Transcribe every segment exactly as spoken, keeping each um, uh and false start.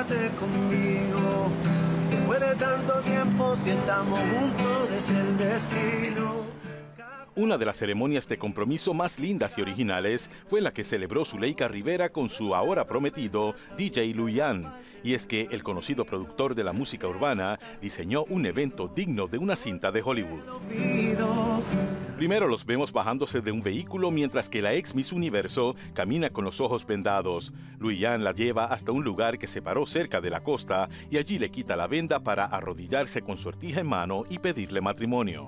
Cásate conmigo. Después de tanto tiempo, si estamos juntos, es el destino. Una de las ceremonias de compromiso más lindas y originales fue la que celebró Zuleika Rivera con su ahora prometido D J Luyan. Y es que el conocido productor de la música urbana diseñó un evento digno de una cinta de Hollywood. Primero los vemos bajándose de un vehículo mientras que la ex Miss Universo camina con los ojos vendados. Luyan la lleva hasta un lugar que se paró cerca de la costa y allí le quita la venda para arrodillarse con su sortija en mano y pedirle matrimonio.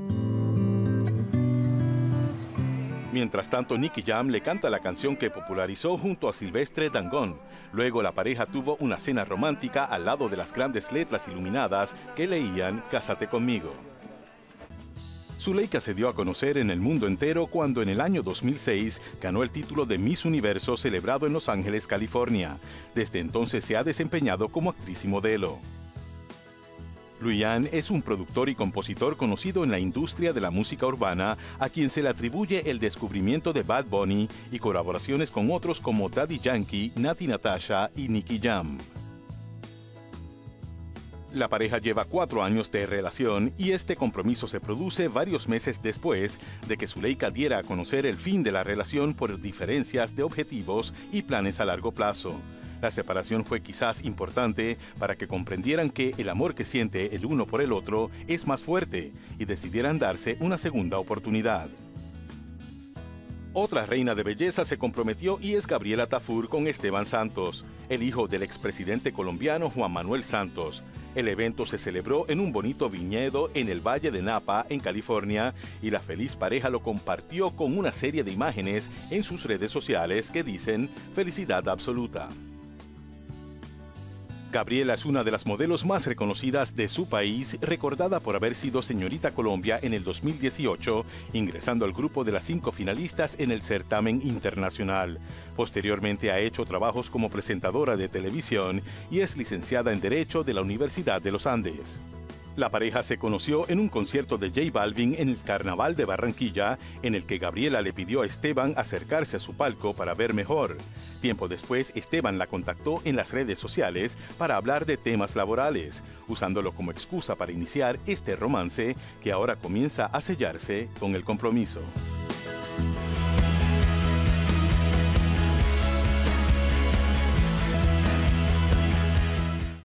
Mientras tanto, Nicky Jam le canta la canción que popularizó junto a Silvestre Dangond. Luego la pareja tuvo una cena romántica al lado de las grandes letras iluminadas que leían "Cásate conmigo". Zuleika se dio a conocer en el mundo entero cuando en el año dos mil seis ganó el título de Miss Universo celebrado en Los Ángeles, California. Desde entonces se ha desempeñado como actriz y modelo. Luyan es un productor y compositor conocido en la industria de la música urbana, a quien se le atribuye el descubrimiento de Bad Bunny y colaboraciones con otros como Daddy Yankee, Natti Natasha y Nicky Jam. La pareja lleva cuatro años de relación y este compromiso se produce varios meses después de que Zuleika diera a conocer el fin de la relación por diferencias de objetivos y planes a largo plazo. La separación fue quizás importante para que comprendieran que el amor que siente el uno por el otro es más fuerte y decidieran darse una segunda oportunidad. Otra reina de belleza se comprometió y es Gabriela Tafur con Esteban Santos, el hijo del expresidente colombiano Juan Manuel Santos. El evento se celebró en un bonito viñedo en el Valle de Napa, en California, y la feliz pareja lo compartió con una serie de imágenes en sus redes sociales que dicen "Felicidad absoluta". Gabriela es una de las modelos más reconocidas de su país, recordada por haber sido señorita Colombia en el dos mil dieciocho, ingresando al grupo de las cinco finalistas en el certamen internacional. Posteriormente ha hecho trabajos como presentadora de televisión y es licenciada en Derecho de la Universidad de los Andes. La pareja se conoció en un concierto de J Balvin en el Carnaval de Barranquilla, en el que Gabriela le pidió a Esteban acercarse a su palco para ver mejor. Tiempo después, Esteban la contactó en las redes sociales para hablar de temas laborales, usándolo como excusa para iniciar este romance que ahora comienza a sellarse con el compromiso.